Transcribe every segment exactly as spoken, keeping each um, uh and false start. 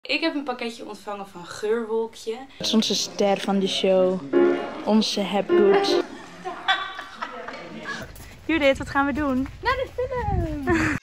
Ik heb een pakketje ontvangen van Geurwolkje. Dat is onze ster van de show. Onze Hapgood. Judith, wat gaan we doen? Naar de film!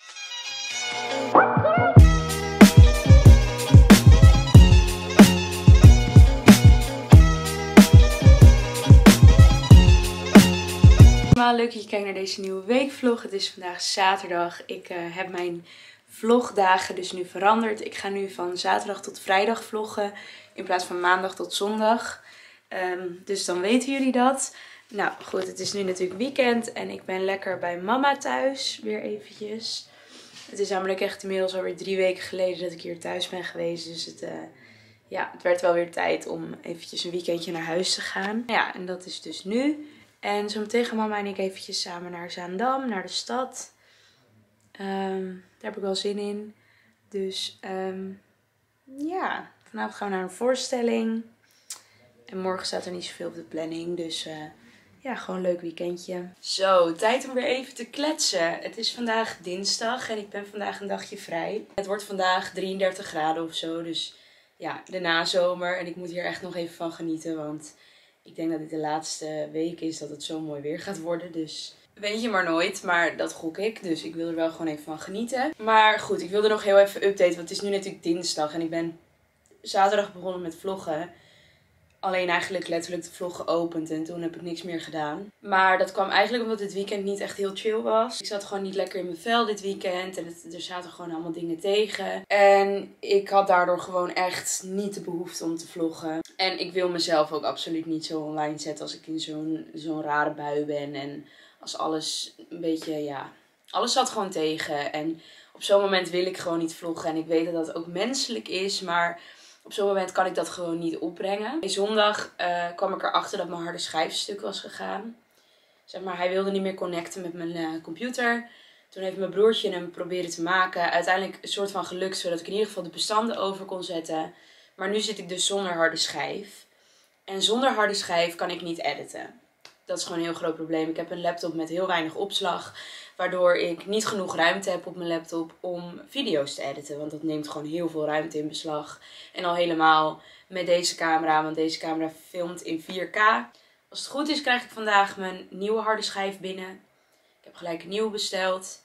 Leuk dat je kijkt naar deze nieuwe weekvlog. Het is vandaag zaterdag. Ik uh, heb mijn vlogdagen dus nu veranderd. Ik ga nu van zaterdag tot vrijdag vloggen in plaats van maandag tot zondag. Um, dus dan weten jullie dat. Nou goed, het is nu natuurlijk weekend en ik ben lekker bij mama thuis. Weer eventjes. Het is namelijk echt inmiddels alweer drie weken geleden dat ik hier thuis ben geweest. Dus het, uh, ja, het werd wel weer tijd om eventjes een weekendje naar huis te gaan. Ja, en dat is dus nu. En zo meteen gaan mama en ik eventjes samen naar Zaandam, naar de stad. Um, daar heb ik wel zin in. Dus um, ja, vanavond gaan we naar een voorstelling. En morgen staat er niet zoveel op de planning. Dus uh, ja, gewoon een leuk weekendje. Zo, tijd om weer even te kletsen. Het is vandaag dinsdag en ik ben vandaag een dagje vrij. Het wordt vandaag drieëndertig graden of zo. Dus ja, de nazomer. En ik moet hier echt nog even van genieten, want ik denk dat dit de laatste week is dat het zo mooi weer gaat worden. Dus weet je maar nooit, maar dat gok ik. Dus ik wil er wel gewoon even van genieten. Maar goed, ik wilde nog heel even updaten, want het is nu natuurlijk dinsdag. En ik ben zaterdag begonnen met vloggen. Alleen eigenlijk letterlijk de vlog geopend en toen heb ik niks meer gedaan. Maar dat kwam eigenlijk omdat dit weekend niet echt heel chill was. Ik zat gewoon niet lekker in mijn vel dit weekend en het, er zaten gewoon allemaal dingen tegen. En ik had daardoor gewoon echt niet de behoefte om te vloggen. En ik wil mezelf ook absoluut niet zo online zetten als ik in zo'n zo'n rare bui ben. En als alles een beetje, ja, alles zat gewoon tegen. En op zo'n moment wil ik gewoon niet vloggen. En ik weet dat dat ook menselijk is, maar op zo'n moment kan ik dat gewoon niet opbrengen. Zondag uh, kwam ik erachter dat mijn harde schijf stuk was gegaan. Zeg maar, hij wilde niet meer connecten met mijn uh, computer. Toen heeft mijn broertje hem proberen te maken. Uiteindelijk een soort van gelukt, zodat ik in ieder geval de bestanden over kon zetten. Maar nu zit ik dus zonder harde schijf. En zonder harde schijf kan ik niet editen. Dat is gewoon een heel groot probleem. Ik heb een laptop met heel weinig opslag. Waardoor ik niet genoeg ruimte heb op mijn laptop om video's te editen. Want dat neemt gewoon heel veel ruimte in beslag. En al helemaal met deze camera. Want deze camera filmt in vier K. Als het goed is krijg ik vandaag mijn nieuwe harde schijf binnen. Ik heb gelijk een nieuwe besteld.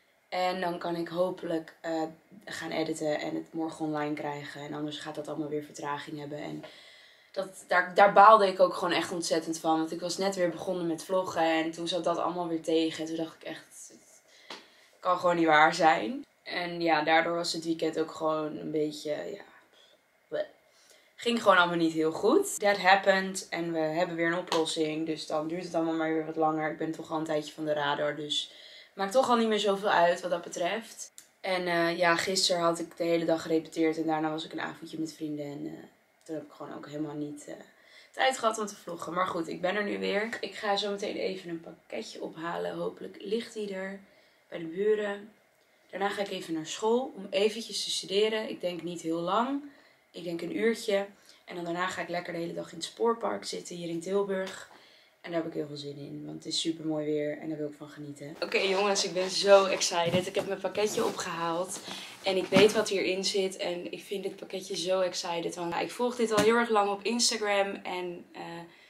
En dan kan ik hopelijk uh, gaan editen en het morgen online krijgen. En anders gaat dat allemaal weer vertraging hebben. En dat, daar, daar baalde ik ook gewoon echt ontzettend van. Want ik was net weer begonnen met vloggen en toen zat dat allemaal weer tegen. En toen dacht ik echt, het kan gewoon niet waar zijn. En ja, daardoor was het weekend ook gewoon een beetje, ja, bleh. Ging gewoon allemaal niet heel goed. That happened en we hebben weer een oplossing. Dus dan duurt het allemaal maar weer wat langer. Ik ben toch al een tijdje van de radar, dus maakt toch al niet meer zoveel uit wat dat betreft. En uh, ja, gisteren had ik de hele dag gerepeteerd en daarna was ik een avondje met vrienden. En uh, toen heb ik gewoon ook helemaal niet uh, tijd gehad om te vloggen. Maar goed, ik ben er nu weer. Ik ga zo meteen even een pakketje ophalen. Hopelijk ligt die er bij de buren. Daarna ga ik even naar school om eventjes te studeren. Ik denk niet heel lang. Ik denk een uurtje. En dan daarna ga ik lekker de hele dag in het spoorpark zitten hier in Tilburg. En daar heb ik heel veel zin in, want het is super mooi weer en daar wil ik van genieten. Oké okay, jongens, ik ben zo excited. Ik heb mijn pakketje opgehaald en ik weet wat hierin zit. En ik vind dit pakketje zo excited. Want ik volg dit al heel erg lang op Instagram en uh,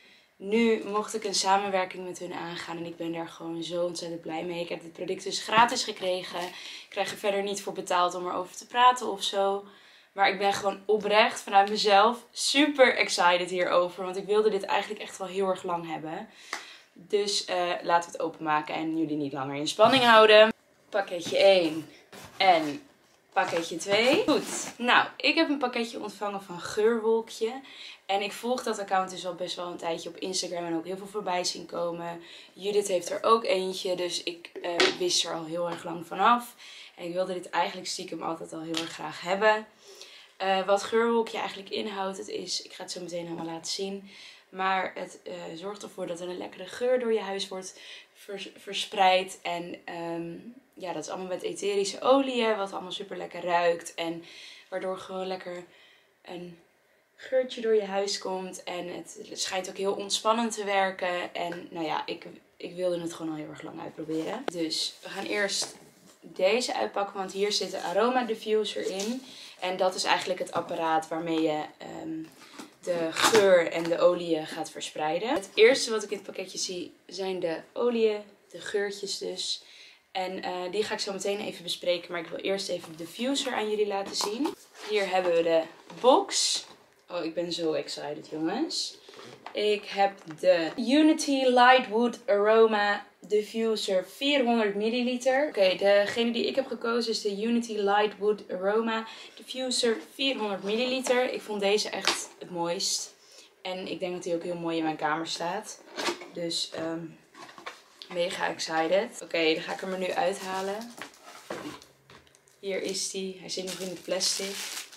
nu mocht ik een samenwerking met hun aangaan. En ik ben daar gewoon zo ontzettend blij mee. Ik heb dit product dus gratis gekregen. Ik krijg er verder niet voor betaald om erover te praten of zo. Maar ik ben gewoon oprecht vanuit mezelf super excited hierover. Want ik wilde dit eigenlijk echt wel heel erg lang hebben. Dus uh, laten we het openmaken en jullie niet langer in spanning houden. Pakketje één en pakketje twee. Goed, nou, ik heb een pakketje ontvangen van Geurwolkje. En ik volg dat account dus al best wel een tijdje op Instagram en ook heel veel voorbij zien komen. Judith heeft er ook eentje, dus ik uh, wist er al heel erg lang vanaf. En ik wilde dit eigenlijk stiekem altijd al heel erg graag hebben. Uh, wat Geurwolkje eigenlijk inhoudt, het is, ik ga het zo meteen allemaal laten zien. Maar het uh, zorgt ervoor dat er een lekkere geur door je huis wordt vers verspreid. En um, ja, dat is allemaal met etherische oliën, wat allemaal super lekker ruikt. En waardoor gewoon lekker een geurtje door je huis komt. En het, het schijnt ook heel ontspannend te werken. En nou ja, ik, ik wilde het gewoon al heel erg lang uitproberen. Dus we gaan eerst deze uitpakken, want hier zit de aroma diffuser in. En dat is eigenlijk het apparaat waarmee je um, de geur en de oliën gaat verspreiden. Het eerste wat ik in het pakketje zie zijn de oliën, de geurtjes dus. En uh, die ga ik zo meteen even bespreken, maar ik wil eerst even de diffuser aan jullie laten zien. Hier hebben we de box. Oh, ik ben zo excited, jongens. Ik heb de Unity Lightwood Aroma Diffuser vierhonderd milliliter. Oké, okay, degene die ik heb gekozen is de Unity Lightwood Aroma Diffuser vierhonderd milliliter. Ik vond deze echt het mooist. En ik denk dat hij ook heel mooi in mijn kamer staat. Dus um, mega excited. Oké, okay, dan ga ik hem er nu uithalen. Hier is hij. Hij zit nog in het plastic.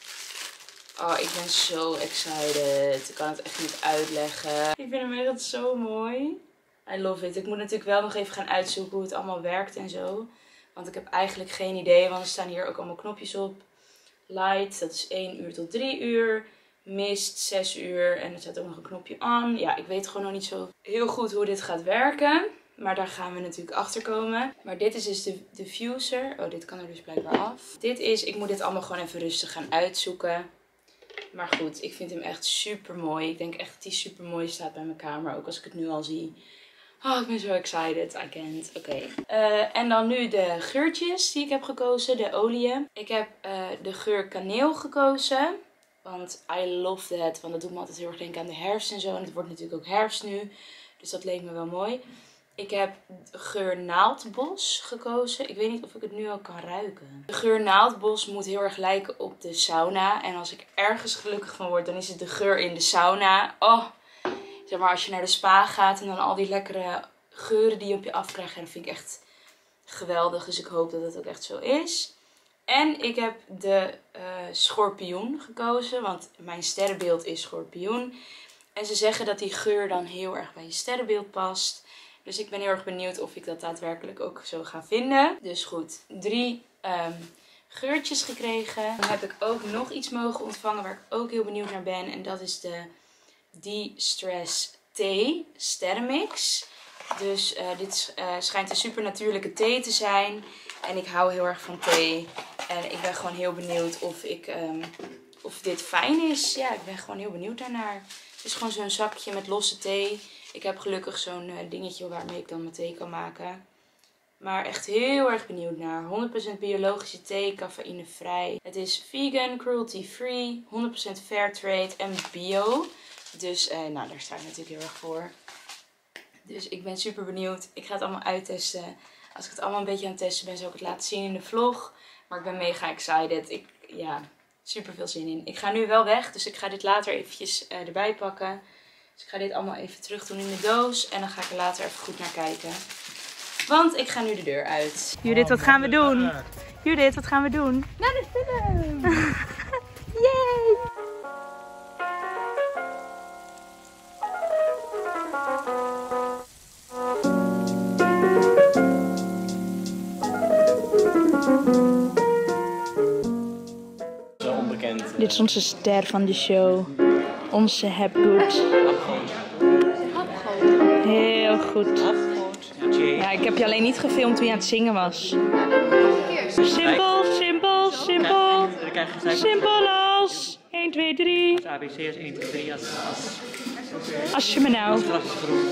Oh, ik ben zo excited. Ik kan het echt niet uitleggen. Ik vind hem echt zo mooi. I love it. Ik moet natuurlijk wel nog even gaan uitzoeken hoe het allemaal werkt en zo. Want ik heb eigenlijk geen idee. Want er staan hier ook allemaal knopjes op. Light, dat is één uur tot drie uur. Mist, zes uur. En er staat ook nog een knopje on. Ja, ik weet gewoon nog niet zo heel goed hoe dit gaat werken. Maar daar gaan we natuurlijk achter komen. Maar dit is dus de diffuser. Oh, dit kan er dus blijkbaar af. Dit is, ik moet dit allemaal gewoon even rustig gaan uitzoeken. Maar goed, ik vind hem echt super mooi. Ik denk echt dat hij super mooi staat bij mijn kamer. Ook als ik het nu al zie. Oh, ik ben zo excited. I can't. Oké. Okay. Uh, en dan nu de geurtjes die ik heb gekozen. De oliën. Ik heb uh, de geur kaneel gekozen. Want I love that. Want dat doet me altijd heel erg denken aan de herfst en zo. En het wordt natuurlijk ook herfst nu. Dus dat leek me wel mooi. Ik heb de geur naaldbos gekozen. Ik weet niet of ik het nu al kan ruiken. De geur naaldbos moet heel erg lijken op de sauna. En als ik ergens gelukkig van word, dan is het de geur in de sauna. Oh, zeg maar als je naar de spa gaat en dan al die lekkere geuren die je op je afkrijgt. Dat vind ik echt geweldig. Dus ik hoop dat het ook echt zo is. En ik heb de uh, schorpioen gekozen. Want mijn sterrenbeeld is schorpioen. En ze zeggen dat die geur dan heel erg bij je sterrenbeeld past. Dus ik ben heel erg benieuwd of ik dat daadwerkelijk ook zo ga vinden. Dus goed, drie um, geurtjes gekregen. Dan heb ik ook nog iets mogen ontvangen waar ik ook heel benieuwd naar ben. En dat is de De-Stress Thee Sterrenmix. Dus uh, dit uh, schijnt een supernatuurlijke thee te zijn. En ik hou heel erg van thee. En ik ben gewoon heel benieuwd of, ik, um, of dit fijn is. Ja, ik ben gewoon heel benieuwd daarnaar. Het is gewoon zo'n zakje met losse thee. Ik heb gelukkig zo'n uh, dingetje waarmee ik dan mijn thee kan maken. Maar echt heel erg benieuwd naar. honderd procent biologische thee, cafeïnevrij. Het is vegan, cruelty free, honderd procent fair trade en bio. Dus uh, nou, daar sta ik natuurlijk heel erg voor. Dus ik ben super benieuwd. Ik ga het allemaal uittesten. Als ik het allemaal een beetje aan het testen ben, zal ik het laten zien in de vlog. Maar ik ben mega excited. Ik, ja, super veel zin in. Ik ga nu wel weg, dus ik ga dit later eventjes uh, erbij pakken. Dus ik ga dit allemaal even terug doen in de doos. En dan ga ik er later even goed naar kijken. Want ik ga nu de deur uit. Judith, wat gaan we doen? Judith, wat gaan we doen? Naar de film! Yay! Zo onbekend. Dit is onze ster van de show. Onze Hapgood. Heel goed. Ja, ik heb je alleen niet gefilmd toen je aan het zingen was. Simpel, simpel, simpel. Simpel als één, twee, drie. Als A B C is één, twee, drie. Als, als, als je me nou. als gras is groen.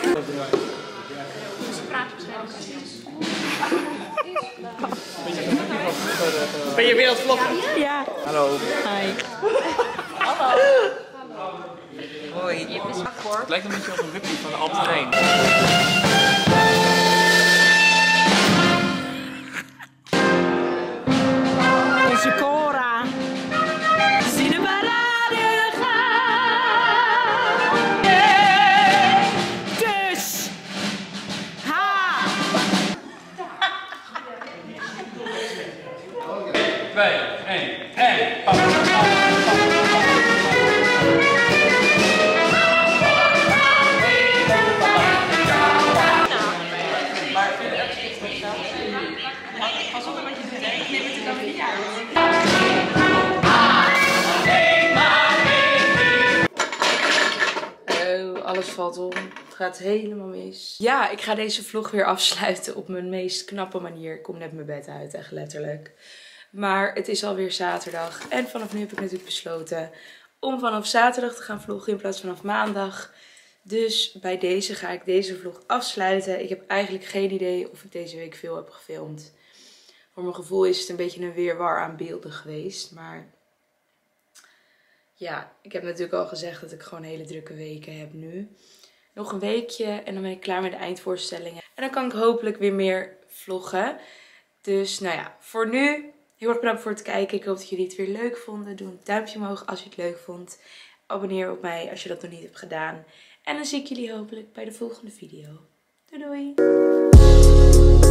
Ben je weer aan het vloggen? Ja. Hallo. Hi. Hallo. Hoi. Je bent zwak hoor. Het lijkt een beetje op een wipje van de Albert Heijn. Onze Cora. Zie de parade gaan. Yeah. Dus. Ha. twee, één, en... Pap, pap, pap. Pas op met wat je doet, hè? Ik neem het er dan niet uit. Alles valt om. Het gaat helemaal mis. Ja, ik ga deze vlog weer afsluiten op mijn meest knappe manier. Ik kom net mijn bed uit, echt letterlijk. Maar het is alweer zaterdag. En vanaf nu heb ik natuurlijk besloten om vanaf zaterdag te gaan vloggen in plaats van vanaf maandag. Dus bij deze ga ik deze vlog afsluiten. Ik heb eigenlijk geen idee of ik deze week veel heb gefilmd. Voor mijn gevoel is het een beetje een weerwar aan beelden geweest. Maar ja, ik heb natuurlijk al gezegd dat ik gewoon hele drukke weken heb nu. Nog een weekje en dan ben ik klaar met de eindvoorstellingen. En dan kan ik hopelijk weer meer vloggen. Dus nou ja, voor nu heel erg bedankt voor het kijken. Ik hoop dat jullie het weer leuk vonden. Doe een duimpje omhoog als je het leuk vond. Abonneer op mij als je dat nog niet hebt gedaan. En dan zie ik jullie hopelijk bij de volgende video. Doei doei!